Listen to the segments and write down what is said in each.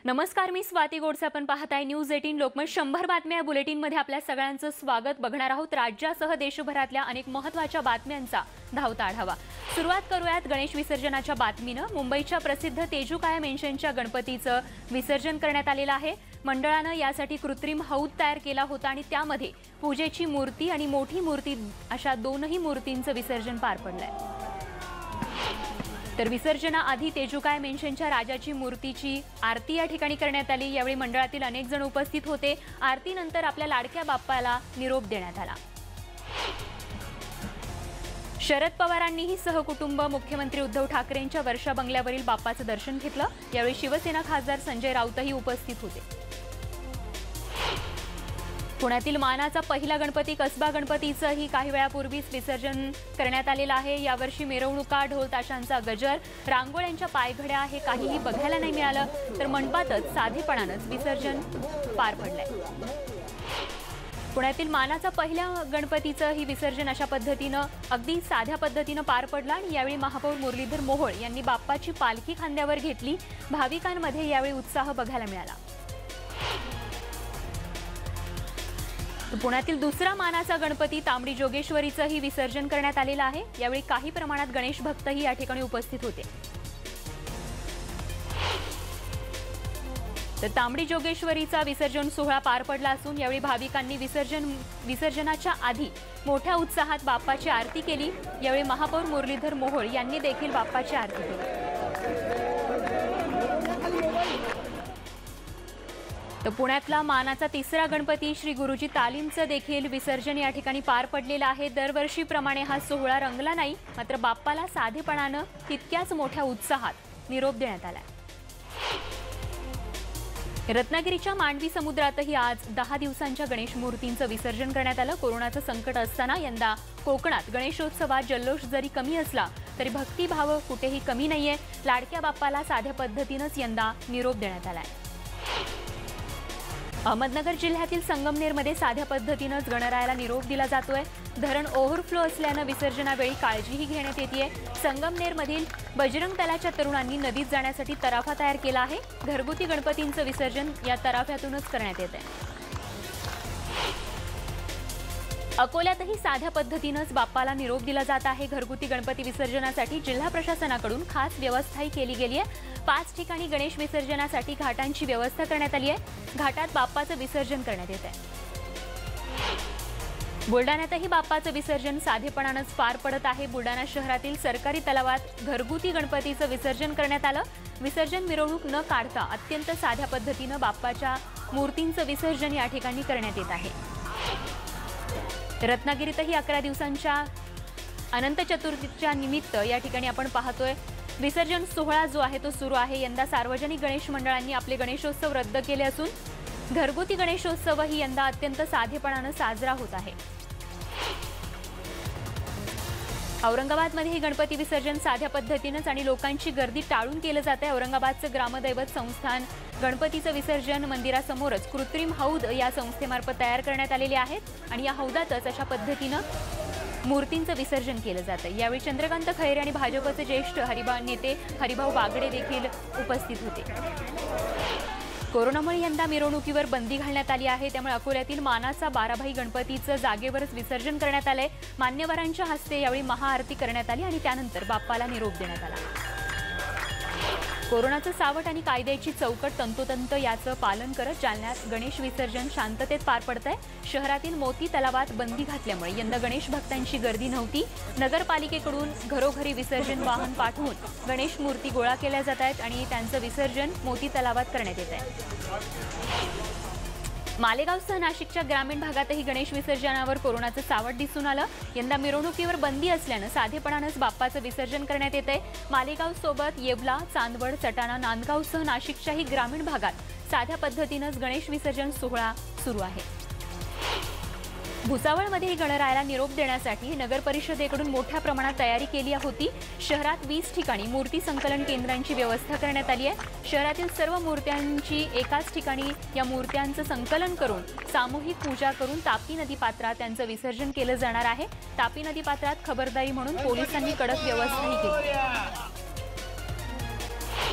नमस्कार, मी स्वाती गोडसे. आपण पाहताय न्यूज 18 लोकमत 100 बातम्या. या बुलेटिनमध्ये आपल्या सगळ्यांचं स्वागत. बघणार आहोत राज्यासह देशभरातल्या अनेक महत्त्वाच्या बातम्यांचा धावता आढावा. सुरुवात करूयात गणेश विसर्जनाच्या बातमीनं. मुंबईच्या प्रसिद्ध तेजूकाया मेन्शनच्या गणपतीचं विसर्जन करण्यात आलेलं आहे. मंडळानं यासाठी कृत्रिम हौद तयार केला होता आणि त्यामध्ये पूजेची मूर्ती आणि मोठी मूर्ती अशा दोनही मूर्तींचं विसर्जन पार पडलंय. तर विसर्जनाआधी तेजूकाया मेन्शनच्या राजाची मूर्तीची आरती या ठिकाणी करण्यात आली. यावेळी मंडळातील अनेक जण उपस्थित होते. आरतीनंतर आपल्या लाडक्या बाप्पाला निरोप देण्यात आला. शरद पवारांनीही सहकुटुंब मुख्यमंत्री उद्धव ठाकरेंच्या वर्षा बंगल्यावरील बाप्पाचं दर्शन घेतलं. यावेळी शिवसेना खासदार संजय राऊतही उपस्थित होते. पुण्यातील मानाचा पहिला गणपती कसबा गणपतीचंही काही वेळापूर्वीच विसर्जन करण्यात आलेलं आहे. यावर्षी मिरवणुका, ढोल ताशांचा गजर, रांगोळ्यांच्या पायघड्या हे काहीही बघायला नाही मिळालं. तर मंडपातच साधेपणानंच विसर्जन पार पडलंय. पुण्यातील मानाचा पहिल्या गणपतीचंही विसर्जन अशा पद्धतीनं अगदी साध्या पद्धतीनं पार पडलं आणि यावेळी महापौर मुरलीधर मोहोळ यांनी बाप्पाची पालखी खांद्यावर घेतली. भाविकांमध्ये यावेळी उत्साह बघायला मिळाला. पुण्यातील दुसरा मानाचा गणपती तांबडी जोगेश्वरीचंही विसर्जन करण्यात आलेलं आहे. यावेळी काही प्रमाणात गणेश भक्तही या ठिकाणी उपस्थित होते. तर तांबडी जोगेश्वरीचा विसर्जन सोहळा पार पडला असून यावेळी भाविकांनी विसर्जनाच्या आधी मोठ्या उत्साहात बाप्पाची आरती केली. यावेळी महापौर मुरलीधर मोहोळ यांनी देखील बाप्पाची आरती केली. तर पुण्यातला मानाचा तिसरा गणपती श्री गुरुजी तालीमचं देखील विसर्जन या ठिकाणी पार पडलेलं आहे. दरवर्षीप्रमाणे हा सोहळा रंगला नाही, मात्र बाप्पाला साधेपणानं तितक्याच मोठ्या उत्साहात निरोप देण्यात आलाय. रत्नागिरीच्या मांडवी समुद्रातही आज 10 दिवसांच्या गणेश मूर्तींचं विसर्जन करण्यात आलं. कोरोनाचं संकट असताना यंदा कोकणात गणेशोत्सवात जल्लोष जरी कमी असला तरी भक्तिभाव कुठेही कमी नाहीये. लाडक्या बाप्पाला साध्या पद्धतीनंच यंदा निरोप देण्यात आलाय. अहमदनगर जिल्ह्यातील संगमनेरमध्ये साध्या पद्धतीनंच गणरायाला निरोप दिला जातोय. धरण ओव्हरफ्लो असल्यानं विसर्जनावेळी काळजीही घेण्यात येतेय. संगमनेरमधील बजरंग दलाच्या तरुणांनी नदीत जाण्यासाठी तराफा तयार केला आहे. घरगुती गणपतींचं विसर्जन या तराफ्यातूनच करण्यात येत आहे. अकोल्यातही साध्या पद्धतीनंच बाप्पाला निरोप दिला जात आहे. घरगुती गणपती विसर्जनासाठी जिल्हा प्रशासनाकडून खास व्यवस्थाही केली गेली आहे. 5 ठिकाणी गणेश विसर्जनासाठी घाटांची व्यवस्था करण्यात आली आहे. घाटात बाप्पाचं विसर्जन करण्यात येत आहे. बुलडाण्यातही बाप्पाचं विसर्जन साधेपणानंच पार पडत आहे. बुलडाणा शहरातील सरकारी तलावात घरगुती गणपतीचं विसर्जन करण्यात आलं. विसर्जन मिरवणूक न काढता अत्यंत साध्या पद्धतीनं बाप्पाच्या मूर्तींचं विसर्जन या ठिकाणी करण्यात येत आहे. रत्नागिरीतही 11 दिवसांच्या अनंत चतुर्थीच्या निमित्त या ठिकाणी आपण पाहतोय विसर्जन सोहळा जो आहे तो सुरू आहे. यंदा सार्वजनिक गणेश मंडळांनी आपले गणेशोत्सव रद्द केले असून घरगुती गणेशोत्सवही यंदा अत्यंत साधेपणानं साजरा होत आहे. औरंगाबादमध्येही गणपती विसर्जन साध्या पद्धतीनंच आणि लोकांची गर्दी टाळून केलं जात आहे. औरंगाबादचं ग्रामदैवत संस्थान गणपतीचं विसर्जन मंदिरासमोरच कृत्रिम हौद या संस्थेमार्फत तयार करण्यात आलेले आहेत आणि या हौदातच अशा पद्धतीनं मूर्तींचं विसर्जन केलं जातं. यावेळी चंद्रकांत खैरे आणि भाजपचे ज्येष्ठ नेते हरिभाऊ बागडे देखील उपस्थित होते. कोरोनामुळे यंदा मिरवणुकीवर बंदी घालण्यात आली आहे. त्यामुळे अकोल्यातील मानाचा 12 भाई गणपतीचं जागेवरच विसर्जन करण्यात आलंय. मान्यवरांच्या हस्ते यावेळी महाआरती करण्यात आली आणि त्यानंतर बाप्पाला निरोप देण्यात आला. कोरोनाचं सावट आणि कायद्याची चौकट तंतोतंत याचं पालन करत जालन्यात गणेश विसर्जन शांततेत पार पडतंय. शहरातील मोती तलावात बंदी घातल्यामुळे यंदा गणेश भक्तांची गर्दी नव्हती. नगरपालिकेकडून घरोघरी विसर्जन वाहन पाठवून गणेश मूर्ती गोळा केल्या जात आहेत आणि त्यांचं विसर्जन मोती तलावात करण्यात येत आहे. मालेगावसह नाशिकच्या ग्रामीण भागातही गणेश विसर्जनावर कोरोनाचं सावट दिसून आलं. यंदा मिरवणुकीवर बंदी असल्यानं साधेपणानंच बाप्पाचं विसर्जन करण्यात येत आहे. मालेगाव सोबत येवला, चांदवड, सटाणा, नांदगावसह नाशिकच्याही ग्रामीण भागात साध्या पद्धतीनंच गणेश विसर्जन सोहळा सुरू आहे. भुसावळमध्येही गणरायाला निरोप देण्यासाठी नगर परिषदेकडून मोठ्या प्रमाणात तयारी केली होती. शहरात 20 ठिकाणी मूर्ती संकलन केंद्रांची व्यवस्था करण्यात आली आहे. शहरातील सर्व मूर्त्यांची एकाच ठिकाणी या मूर्त्यांचं संकलन करून सामूहिक पूजा करून तापी नदी पात्रात त्यांचं विसर्जन केलं जाणार आहे. तापी नदी पात्रात खबरदारी म्हणून पोलिसांनी कडक व्यवस्थाही केली.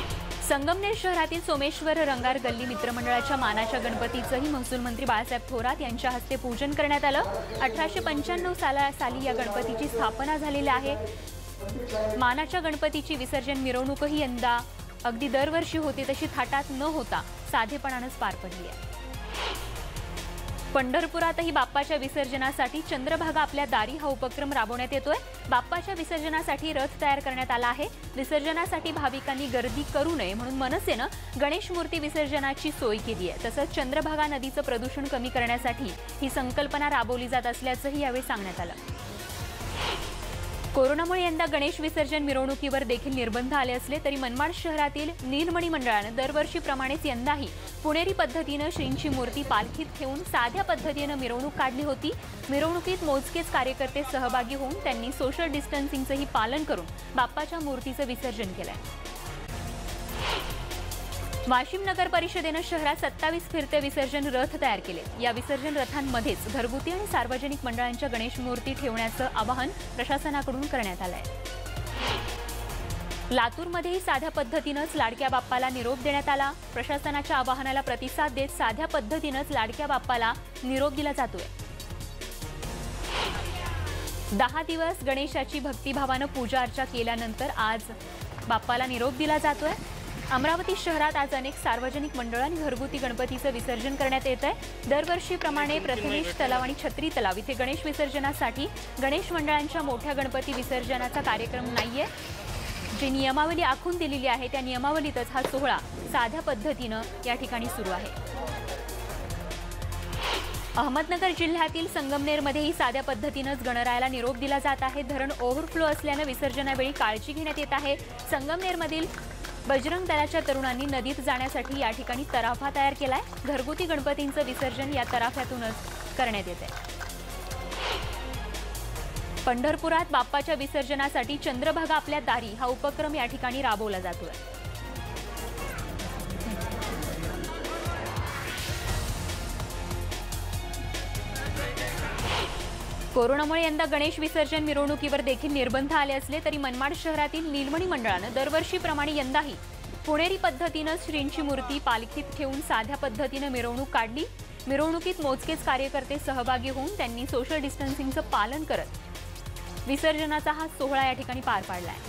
संगमनेर शहरातील सोमेश्वर रंगार गल्ली मित्रमंडळाच्या मानाच्या गणपतीचंही महसूल मंत्री बाळासाहेब थोरात यांच्या हस्ते पूजन करण्यात आलं। 1895 साली या गणपतीची स्थापना झालेली आहे। मानाच्या गणपतीची विसर्जन मिरवणूकही यंदा अगदी दरवर्षी होते तशी थाटात न होता साधेपणानेच पार पडली आहे। पंढरपुरातही बाप्पाच्या विसर्जनासाठी चंद्रभागा आपल्या दारी हा उपक्रम राबवण्यात येतोय। बाप्पाच्या विसर्जनासाठी रथ तयार करण्यात आला आहे। विसर्जनासाठी भाविकांनी गर्दी करू नये म्हणून मनसेनं गणेश मूर्ती विसर्जनाची सोय केली आहे। तसंच चंद्रभागा नदीचं प्रदूषण कमी करण्यासाठी ही संकल्पना राबवली जात असल्याचंही यावेळी सांगण्यात आलं। कोरोनामुळे यंदा गणेश विसर्जन मिरवणुकीवर देखील निर्बंध आले असले तरी मनमाड शहरातील नीलमणी मंडळानं दरवर्षीप्रमाणेच यंदाही पुणेरी पद्धतीनं श्रींची मूर्ती पालखीत ठेवून साध्या पद्धतीनं मिरवणूक काढली होती। मिरवणुकीत मोजकेच कार्यकर्ते सहभागी होऊन त्यांनी सोशल डिस्टन्सिंगचंही पालन करून बाप्पाच्या मूर्तीचं विसर्जन केलंय। वाशिम नगर परिषदेनं शहरात 27 फिरते विसर्जन रथ तयार केले। या विसर्जन रथांमध्येच घरगुती आणि सार्वजनिक मंडळांच्या गणेश मूर्ती ठेवण्याचं आवाहन प्रशासनाकडून करण्यात आलंय। लातूरमध्येही साध्या पद्धतीनंच लाडक्या बाप्पाला निरोप देण्यात आला। प्रशासनाच्या आवाहनाला प्रतिसाद देत साध्या पद्धतीनंच लाडक्या बाप्पाला निरोप दिला जातोय। 10 दिवस गणेशाची भक्तिभावानं पूजा अर्चा केल्यानंतर आज बाप्पाला निरोप दिला जातोय। अमरावती शहरात आज अनेक सार्वजनिक मंडळ आणि घरगुती गणपतीचं विसर्जन करण्यात येत आहे। दरवर्षीप्रमाणे प्रथमेश तलाव आणि छत्री तलाव इथे गणेश विसर्जनासाठी गणेश मंडळांच्या मोठ्या गणपती विसर्जनाचा कार्यक्रम नाहीये। जी नियमावली आखून दिलेली आहे त्या नियमावलीतच हा सोहळा साध्या पद्धतीनं या ठिकाणी सुरू आहे। अहमदनगर जिल्ह्यातील संगमनेरमध्येही साध्या पद्धतीनंच गणरायाला निरोप दिला जात आहे। धरण ओव्हरफ्लो असल्यानं विसर्जनावेळी काळजी घेण्यात येत आहे। संगमनेरमधील बजरंग दलाच्या तरुणांनी नदीत जाण्यासाठी या ठिकाणी तराफा तयार केलाय। घरगुती गणपतींचं विसर्जन या तराफ्यातूनच करण्यात येते। पंढरपुरात बाप्पाच्या विसर्जनासाठी चंद्रभागा आपल्या दारी हा उपक्रम या ठिकाणी राबवला जातोय। कोरोनामुळे यंदा गणेश विसर्जन मिरवणुकीवर देखील निर्बंध आले असले तरी मनमाड शहरातील नीलमणी मंडळानं दरवर्षीप्रमाणे यंदाही पुणेरी पद्धतीनं श्रींची मूर्ती पालखीत ठेवून साध्या पद्धतीनं मिरवणूक काढली। मिरवणुकीत मोजकेच कार्यकर्ते सहभागी होऊन त्यांनी सोशल डिस्टन्सिंगचं पालन करत विसर्जनाचा हा सोहळा या ठिकाणी पार पाडलाय।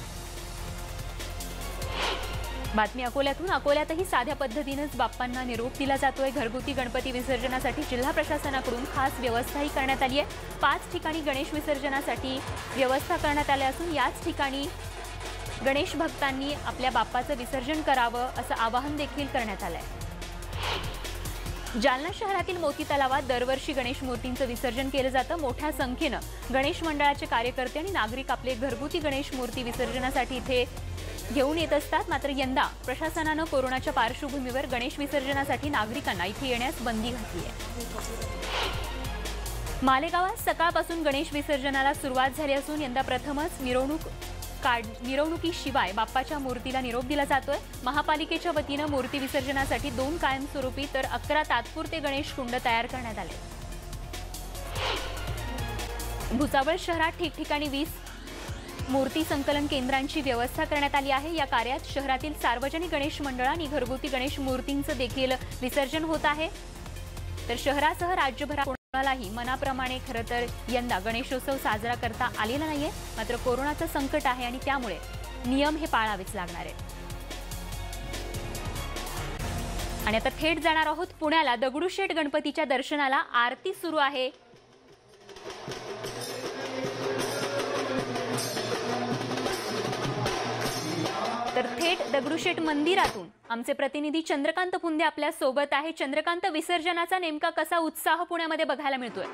बातमी अकोल्यातून। अकोल्यातही साध्या पद्धतीनंच बाप्पांना निरोप दिला जातोय। घरगुती गणपती विसर्जनासाठी जिल्हा प्रशासनाकडून खास व्यवस्थाही करण्यात आली आहे। 5 ठिकाणी गणेश विसर्जनासाठी व्यवस्था करण्यात आली असून याच ठिकाणी गणेश भक्तांनी आपल्या बाप्पाचं विसर्जन करावं असं आवाहन देखील करण्यात आलंय। जालना शहरातील मोती तलावात दरवर्षी गणेश मूर्तींचं विसर्जन केलं जातं। मोठ्या संख्येनं गणेश मंडळाचे कार्यकर्ते आणि नागरिक आपले घरगुती गणेश मूर्ती विसर्जनासाठी इथे घेऊन येत असतात। मात्र यंदा प्रशासनानं कोरोनाच्या पार्श्वभूमीवर गणेश विसर्जनासाठी नागरिकांना इथे येण्यास बंदी घातली आहे। मालेगावात सकाळपासून गणेश विसर्जनाला सुरुवात झाली असून यंदा प्रथमच मिरवणुकीशिवाय बाप्पाच्या मूर्तीला निरोप दिला जातोय। महापालिकेच्या वतीनं मूर्ती विसर्जनासाठी 2 कायमस्वरूपी तर 11 तात्पुरते गणेश कुंड तयार करण्यात आले। भुसावळ शहरात ठिकठिकाणी 20 मूर्ती संकलन केंद्रांची व्यवस्था करण्यात आली आहे। या कार्यात शहरातील सार्वजनिक गणेश मंडळ आणि घरगुती गणेश मूर्तींचं देखील विसर्जन होत आहे। तर शहरासह राज्यभरात कोणालाही मनाप्रमाणे खरं तर यंदा गणेशोत्सव साजरा करता आलेला नाहीये। मात्र कोरोनाचं संकट आहे आणि त्यामुळे नियम हे पाळावेच लागणार आहेत। आणि आता थेट जाणार आहोत पुण्याला। दगडूशेठ गणपतीच्या दर्शनाला आरती सुरू आहे। तर थेट दगडूशेठ मंदिरातून आमचे प्रतिनिधी चंद्रकांत पुंदे आपल्या सोबत आहे। चंद्रकांत, विसर्जनाचा नेमका कसा उत्साह पुण्यामध्ये बघायला मिळतोय?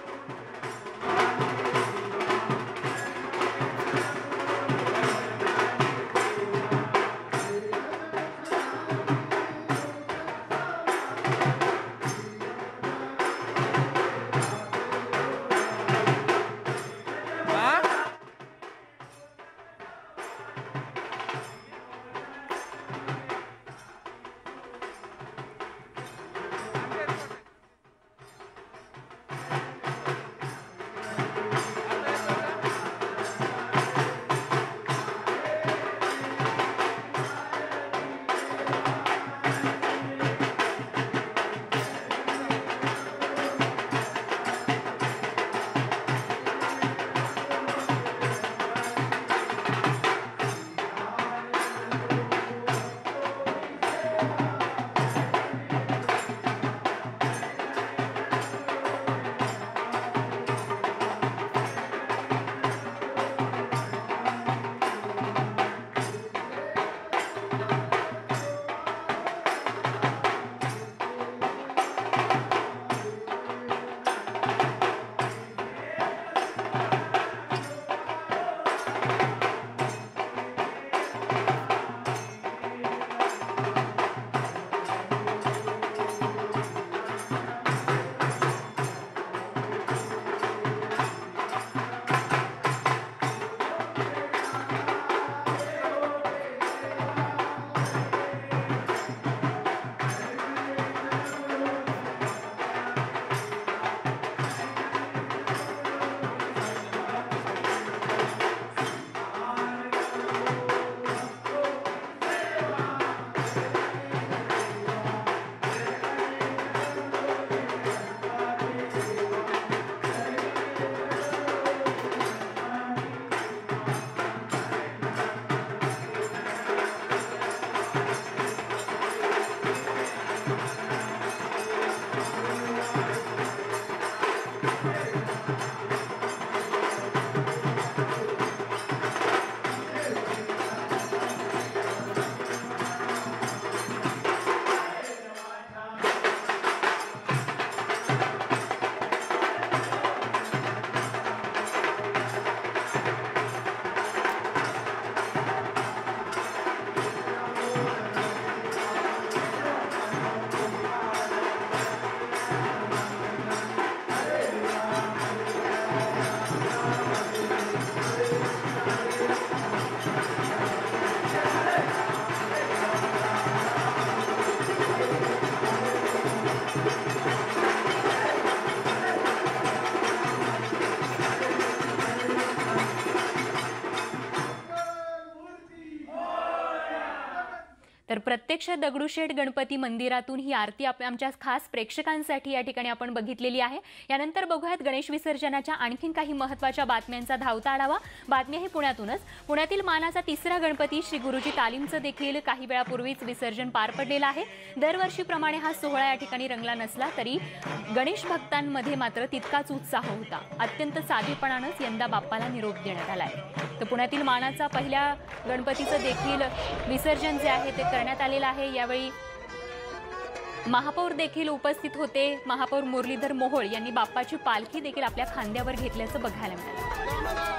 तर प्रत्यक्ष दगडूशेठ गणपती मंदिरातून ही आरती आमच्या खास प्रेक्षकांसाठी या ठिकाणी आपण बघितलेली आहे। यानंतर बघूयात गणेश विसर्जनाच्या आणखीन काही महत्त्वाच्या बातम्यांचा धावता आढावा। बातमी आहे पुण्यातूनच। पुण्यातील मानाचा तिसरा गणपती श्री गुरुजी तालीमचं देखील काही वेळापूर्वीच विसर्जन पार पडलेलं आहे। दरवर्षीप्रमाणे हा सोहळा या ठिकाणी रंगला नसला तरी गणेश भक्तांमध्ये मात्र तितकाच उत्साह होता। अत्यंत साधेपणानेच यंदा बाप्पाला निरोप देण्यात आलाय। तर पुण्यातील मानाचा पहिल्या गणपतीचं देखील विसर्जन जे आहे ते करण्यात आलेलं आहे। यावेळी महापौर देखील उपस्थित होते। महापौर मुरलीधर मोहोळ यांनी बाप्पाची पालखी देखील आपल्या खांद्यावर घेतल्याचं बघायला मिळालं।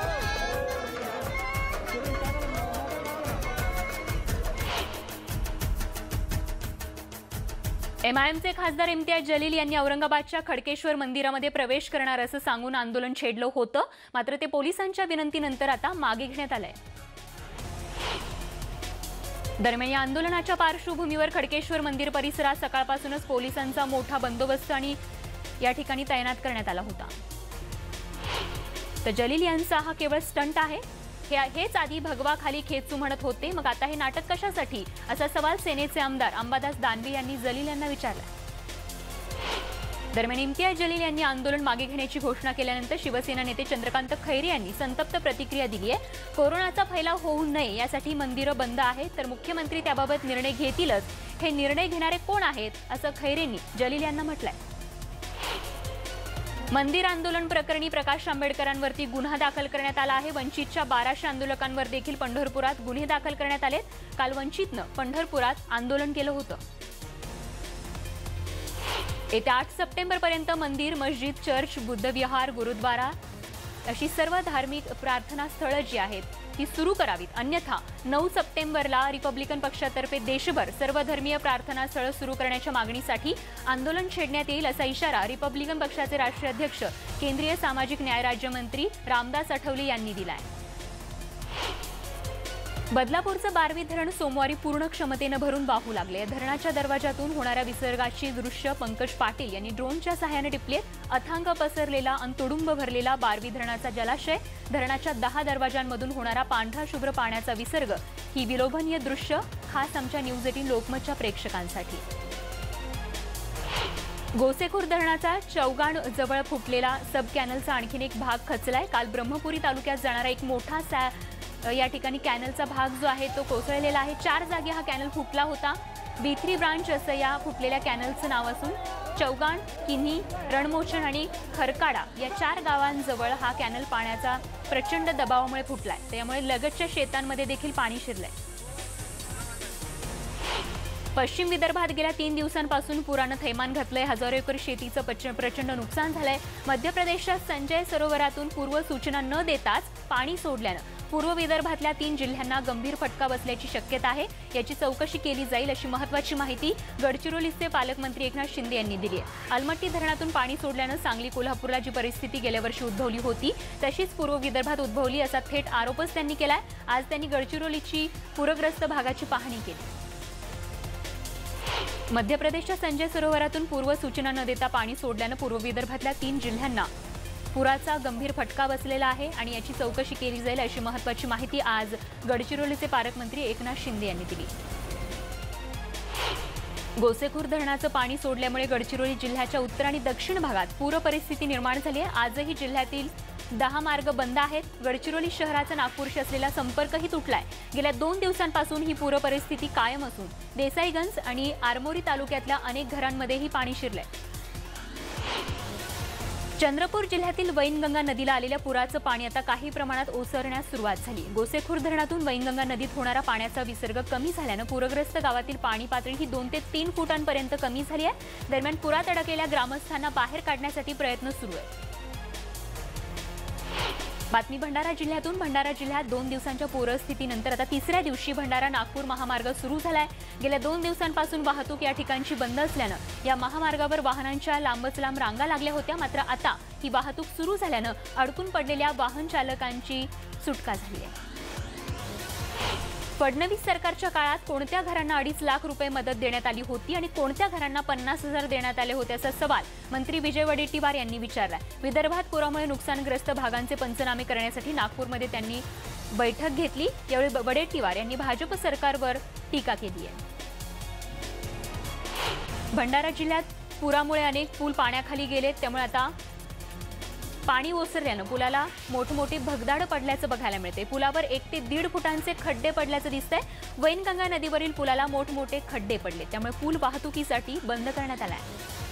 एमआयएमचे खासदार इम्तियाज जलील यांनी औरंगाबादच्या खडकेश्वर मंदिरामध्ये प्रवेश करणार असं सांगून आंदोलन छेडलं होतं, मात्र ते पोलिसांच्या विनंतीनंतर आता मागे घेण्यात आलंय। दरम्यान या आंदोलनाच्या पार्श्वभूमीवर खडकेश्वर मंदिर परिसरात सकाळपासूनच पोलिसांचा मोठा बंदोबस्त आणि या ठिकाणी तैनात करण्यात आला होता। तर जलील यांचा हा केवळ स्टंट आहे, हेच आधी भगवा खाली खेचू म्हणत होते, मग आता हे नाटक कशासाठी असा सवाल सेनेचे आमदार अंबादास दानवे यांनी जलील यांना विचारला। दरम्यान इम्तियाज जलील यांनी आंदोलन मागे घेण्याची घोषणा केल्यानंतर शिवसेना नेते चंद्रकांत खैरे यांनी संतप्त प्रतिक्रिया दिली आहे। कोरोनाचा फैलाव होऊ नये यासाठी मंदिरं बंद आहेत, तर मुख्यमंत्री त्याबाबत निर्णय घेतीलच। हे निर्णय घेणारे कोण आहेत असं खैरेंनी जलील यांना म्हटलंय। मंदिर आंदोलन प्रकरणी प्रकाश आंबेडकरांवरती गुन्हा दाखल करण्यात आला आहे। वंचितच्या 1200 आंदोलकांवर देखील पंढरपुरात गुन्हे दाखल करण्यात आले। काल वंचितनं पंढरपुरात आंदोलन केलं होतं। येत्या 8 सप्टेंबरपर्यंत मंदिर, मस्जिद, चर्च, बुद्धविहार, गुरुद्वारा अशी सर्व धार्मिक प्रार्थना स्थळं जी आहेत ती सुरू करावीत, अन्यथा 9 सप्टेंबरला रिपब्लिकन पक्षातर्फे देशभर सर्वधर्मीय प्रार्थना स्थळं सुरू करण्याच्या मागणीसाठी आंदोलन छेडण्यात येईल असा इशारा रिपब्लिकन पक्षाचे राष्ट्रीय अध्यक्ष केंद्रीय सामाजिक न्याय राज्यमंत्री रामदास आठवले यांनी दिला आहे। बदलापूरचं बारवी धरण सोमवारी पूर्ण क्षमतेनं भरून वाहू लागले। धरणाच्या दरवाजातून होणाऱ्या विसर्गाची दृश्य पंकज पाटील यांनी ड्रोनच्या सहाय्याने टिपले। अथांग पसरलेला आणि तुडुंब भरलेला बारवी धरणाचा जलाशय, धरणाच्या 10 दरवाजांमधून होणारा पांढरा शुभ्र पाण्याचा विसर्ग ही विलोभनीय दृश्य खास आमच्या न्यूज 18 लोकमतच्या प्रेक्षकांसाठी। गोसेखुर्द धरणाचा चौगाण जवळ फुटलेला सब कॅनलचा आणखीन एक भाग खचलाय। काल ब्रह्मपुरी तालुक्यात जाणारा एक मोठा या ठिकाणी कॅनलचा भाग जो आहे तो कोसळलेला आहे। 4 जागी हा कॅनल फुटला होता। B3 ब्रांच असं या फुटलेल्या कॅनलचं नाव असून चौगाण, किन्ही, रणमोचन आणि खरकाडा या 4 गावांजवळ हा कॅनल पाण्याचा प्रचंड दबावामुळे फुटलाय। त्यामुळे लगतच्या शेतांमध्ये देखील पाणी शिरलंय। पश्चिम विदर्भात गेल्या 3 दिवसांपासून पुरानं थैमान घातलंय। हजारो एकर शेतीचं प्रचंड नुकसान झालंय। मध्य प्रदेशच्या संजय सरोवरातून पूर्व सूचना न देताच पाणी सोडल्यानं पूर्व विदर्भातल्या 3 जिल्ह्यांना गंभीर फटका बसल्याची शक्यता आहे। याची चौकशी केली जाईल अशी महत्त्वाची माहिती गडचिरोलीचे पालकमंत्री एकनाथ शिंदे यांनी दिली आहे। अलमट्टी धरणातून पाणी सोडल्यानं सांगली, कोल्हापूरला जी परिस्थिती गेल्या वर्षी उद्भवली होती तशीच पूर्व विदर्भात उद्भवली असा थेट आरोपच त्यांनी केलाय। आज त्यांनी गडचिरोलीची पूरग्रस्त भागाची पाहणी केली। मध्य प्रदेशच्या संजय सरोवरातून पूर्व सूचना न देता पाणी सोडल्यानं पूर्व विदर्भातल्या 3 जिल्ह्यांना पुराचा गंभीर फटका बसलेला आहे आणि याची चौकशी केली जाईल अशी महत्त्वाची माहिती आज गडचिरोलीचे पालकमंत्री एकनाथ शिंदे यांनी दिली। गोसेखुर्द धरणाचं पाणी सोडल्यामुळे गडचिरोली जिल्ह्याच्या उत्तर आणि दक्षिण भागात पूर परिस्थिती निर्माण झाली आहे। आजही जिल्ह्यातील 10 मार्ग बंद आहेत। गडचिरोली शहराचा नागपूरशी असलेला संपर्कही तुटलाय। गेल्या 2 दिवसांपासून ही पूर परिस्थिती कायम असून देसाईगंज आणि आरमोरी तालुक्यातल्या अनेक घरांमध्येही पाणी शिरलंय। चंद्रपूर जिल्ह्यातील वैनगंगा नदीला आलेल्या पुराचं पाणी आता काही प्रमाणात ओसरण्यास सुरुवात झाली। गोसेखुर्द धरणातून वैनगंगा नदीत होणारा पाण्याचा विसर्ग कमी झाल्यानं पूरग्रस्त गावातील पाणी पातळी ही 2 ते 3 फुटांपर्यंत कमी झाली आहे। दरम्यान पुरात अडकलेल्या ग्रामस्थांना बाहेर काढण्यासाठी प्रयत्न सुरू आहेत। बातमी भंडारा जिल्ह्यातून। भंडारा जिल्ह्यात 2 दिवसांच्या पूरस्थितीनंतर आता 3ऱ्या दिवशी भंडारा नागपूर महामार्ग सुरू झालाय। गेल्या 2 दिवसांपासून वाहतूक या ठिकाणची बंद असल्यानं या महामार्गावर वाहनांच्या लांबच लांब रांगा लागल्या होत्या, मात्र आता ही वाहतूक सुरू झाल्यानं अडकून पडलेल्या वाहन चालकांची सुटका झाली आहे। फडणवीस सरकारच्या काळात कोणत्या घरांना 2.5 लाख रुपये मदत देण्यात आली होती आणि कोणत्या घरांना 50,000 देण्यात आले होते असा सवाल मंत्री विजय वडेट्टीवार यांनी विचारला। विदर्भात पुरामुळे नुकसानग्रस्त भागांचे पंचनामे करण्यासाठी नागपूरमध्ये त्यांनी बैठक घेतली। यावेळी वडेट्टीवार यांनी भाजप सरकारवर टीका केली आहे। भंडारा जिल्ह्यात पुरामुळे अनेक पूल पाण्याखाली गेलेत, त्यामुळे आता पाणी ओसरल्यानं पुलाला मोठमोठी भगदाड पडल्याचं बघायला मिळते। पुलावर 1 ते 1.5 फुटांचे खड्डे पडल्याचं दिसतंय। वैनगंगा नदीवरील पुलाला मोठमोठे खड्डे पडले, त्यामुळे पूल वाहतुकीसाठी बंद करण्यात आलाय।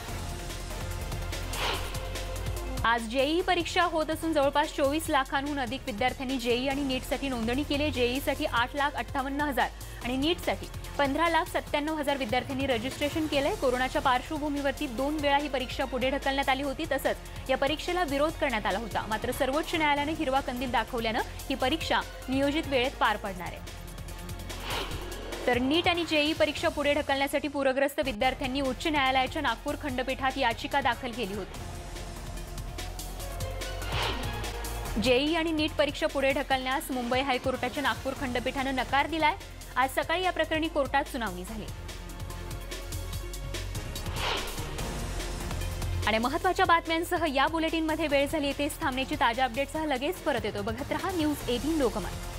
आज जेईई परीक्षा होत असून जवळपास 24 लाखांहून अधिक विद्यार्थ्यांनी जेईई आणि नीटसाठी नोंदणी केली। जेईईसाठी 8,58,000 आणि नीटसाठी 15,97,000 विद्यार्थ्यांनी रजिस्ट्रेशन केलंय। कोरोनाच्या पार्श्वभूमीवरती 2 वेळा ही परीक्षा पुढे ढकलण्यात आली होती। तसंच या परीक्षेला विरोध करण्यात आला होता, मात्र सर्वोच्च न्यायालयाने हिरवा कंदील दाखवल्यानं ही परीक्षा नियोजित वेळेत पार पडणार आहे। तर नीट आणि जेईई परीक्षा पुढे ढकलण्यासाठी पूरग्रस्त विद्यार्थ्यांनी उच्च न्यायालयाच्या नागपूर खंडपीठात याचिका दाखल केली होती। जेईई आणि नीट परीक्षा पुढे ढकलण्यास मुंबई हायकोर्टाच्या नागपूर खंडपीठानं नकार दिलाय। आज सकाळी या प्रकरणी कोर्टात सुनावणी झाली आणि महत्त्वाच्या बातम्यांसह या बुलेटिनमध्ये वेळ झाली। तेच थांबण्याची ताज्या अपडेटसह लगेच परत येतो। बघत रहा न्यूज 18 लोकमत।